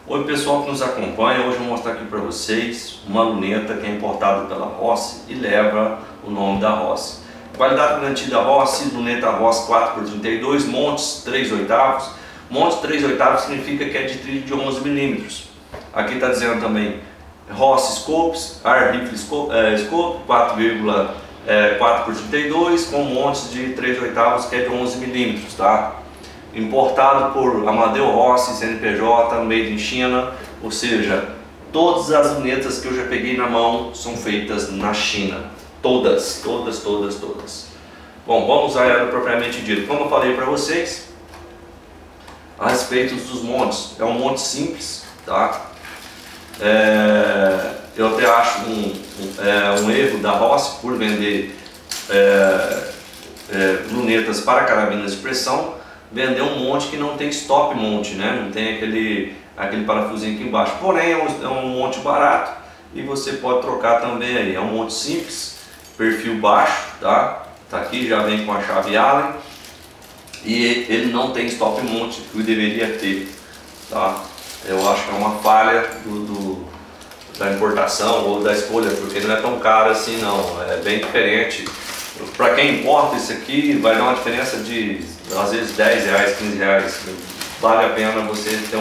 Oi pessoal que nos acompanha, hoje eu vou mostrar aqui para vocês uma luneta que é importada pela Rossi e leva o nome da Rossi. Qualidade garantida Rossi, luneta Rossi 4x32, montes 3/8. Montes 3/8 significa que é de trilho de 11 mm. Aqui está dizendo também Rossi Scopes, Air Rifle Scope 4x32 com montes de 3/8 que é de 11 mm, tá? Importado por Amadeu Rossi, CNPJ, made in China, ou seja, todas as lunetas que eu já peguei na mão são feitas na China, todas. Bom, vamos a ela propriamente dito. Como eu falei para vocês a respeito dos montes, é um monte simples, tá? Eu até acho um erro da Rossi por vender lunetas para carabinas de pressão, vender um monte que não tem stop monte, né? Não tem aquele parafusinho aqui embaixo. Porém é um monte barato e você pode trocar também aí. É um monte simples, perfil baixo, tá? Tá aqui, já vem com a chave Allen e ele não tem stop monte que deveria ter, tá? Eu acho que é uma falha da importação ou da escolha, porque não é tão caro assim não, é bem diferente. Para quem importa isso aqui vai dar uma diferença de às vezes 10 reais, 15 reais. Vale a pena você ter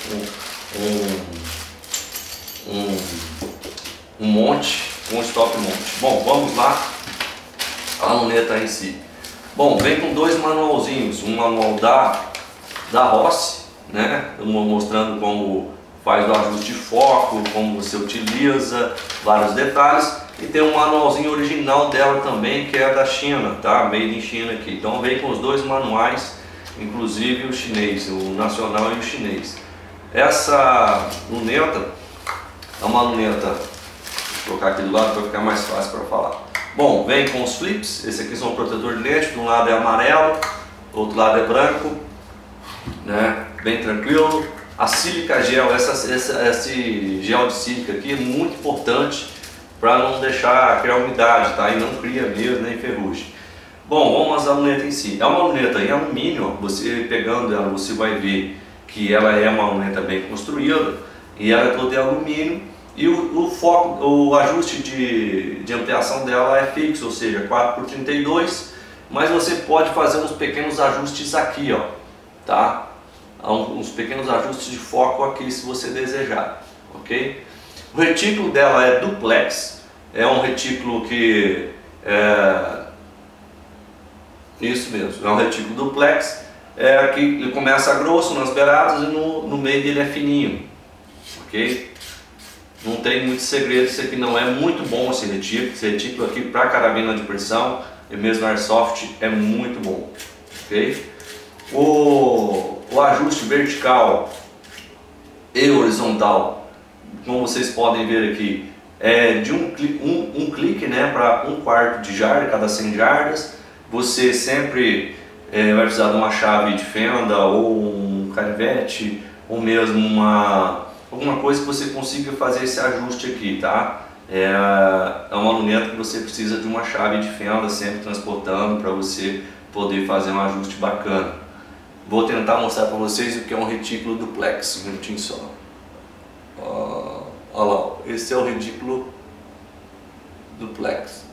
um monte com stop monte. Bom, vamos lá a luneta em si. Bom, vem com dois manualzinhos, um manual da Rossi, né, mostrando como faz o ajuste de foco, como você utiliza, vários detalhes. E tem um manualzinho original dela também, que é da China, tá? Made in China aqui. Então vem com os dois manuais, inclusive o chinês, o nacional e o chinês. Essa luneta é uma luneta, vou colocar aqui do lado para ficar mais fácil para falar. Bom, vem com os flips, esse aqui são o protetor de lente, de um lado é amarelo, do outro lado é branco, né? Bem tranquilo. A sílica gel, esse gel de sílica aqui é muito importante para não deixar criar umidade, tá? E não cria mesmo nem ferrugem. Bom, vamos à luneta em si. É uma luneta em alumínio, você pegando ela, você vai ver que ela é uma luneta bem construída e ela é toda em alumínio e o ajuste de ampliação dela é fixo, ou seja, 4x32, mas você pode fazer uns pequenos ajustes aqui, ó, tá? Uns pequenos ajustes de foco aqui se você desejar, ok? O retículo dela é duplex, é um retículo que isso mesmo, é um retículo duplex, que ele começa grosso nas beiradas e no meio dele é fininho, ok? Não tem muito segredo, isso aqui não é muito bom esse retículo aqui para carabina de pressão e mesmo airsoft é muito bom, ok? O ajuste vertical e horizontal, como vocês podem ver aqui, é de um clique, né, para 1/4 de jarda, cada 100 jardas. Você sempre vai precisar de uma chave de fenda ou um canivete ou mesmo alguma coisa que você consiga fazer esse ajuste aqui, tá? É uma luneta que você precisa de uma chave de fenda sempre transportando para você poder fazer um ajuste bacana. Vou tentar mostrar para vocês o que é um retículo duplex, um minutinho só. Olha lá, esse é o retículo duplex.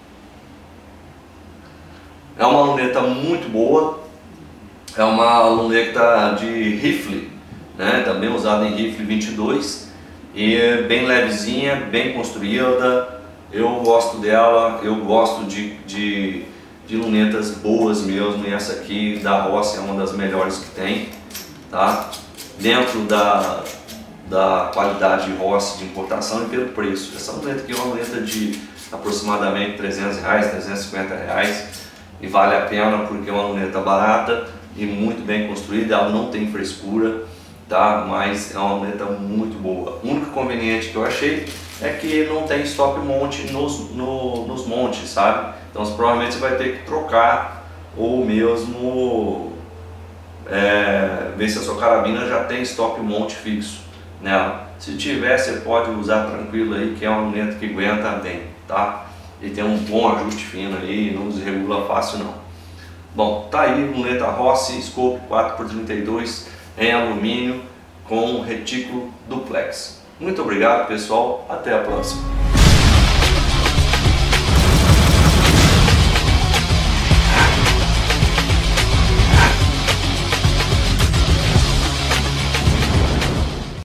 É uma luneta muito boa, é uma luneta de rifle, né? Também usada em rifle 22 e é bem levezinha, bem construída. Eu gosto dela, eu gosto de lunetas boas mesmo, e essa aqui da Rossi é uma das melhores que tem, tá? Dentro da qualidade Rossi de importação e pelo preço. Essa luneta aqui é uma luneta de aproximadamente 300 reais, 350 reais e vale a pena porque é uma luneta barata e muito bem construída, ela não tem frescura, tá? Mas é uma luneta muito boa. O único inconveniente que eu achei é que não tem stop monte nos montes, sabe? Então provavelmente você vai ter que trocar ou mesmo ver se a sua carabina já tem stop monte fixo nela. Se tiver, você pode usar tranquilo aí, que é uma luneta que aguenta bem, tá? E tem um bom ajuste fino aí, não desregula fácil não. Bom, tá aí luneta Rossi Scope 4x32 em alumínio com retículo duplex. Muito obrigado, pessoal, até a próxima.